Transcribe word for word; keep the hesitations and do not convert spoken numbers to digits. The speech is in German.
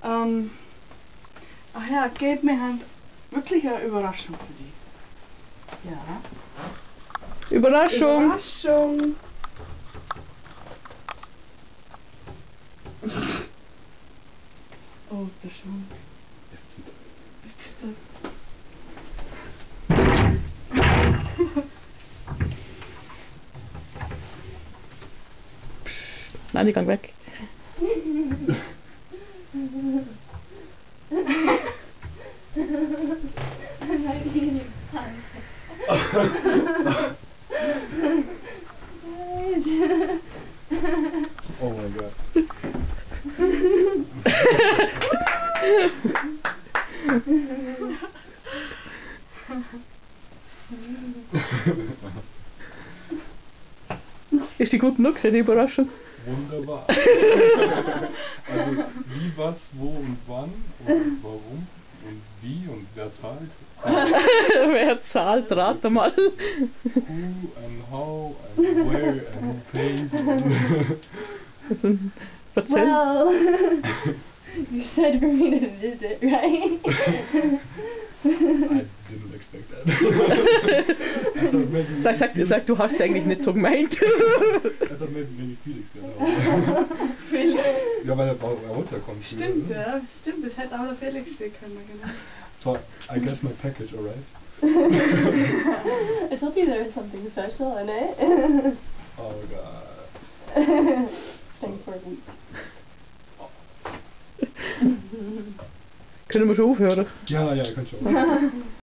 Ähm, ach ja, Gabe, wir haben wirklich eine Überraschung für dich. Ja. Überraschung! Überraschung! Oh, das schon. Nein, ich gang weg. Oh mein Gott. Ist die gut genug, die Überraschung? Wunderbar. Also wie, was, wo und wann und warum und wie und wer zahlt. Wer zahlt, rate mal. Who and how and where and who pays. Erzähl. Well, you said for me to visit, right? I didn't expect that. I thought maybe Sag, sag, sag, du hast es eigentlich nicht so gemeint. I thought maybe, maybe Felix got out. Felix. Ja, weil er, weil er runterkommt. Stimmt, oder? ja, stimmt, das hätte auch der Felix stehen können, genau. So, I guess my package arrived. I told you there was something special in it. Oh god. Thanks for a week. Können wir schon aufhören? Ja, ja, ich kann schon.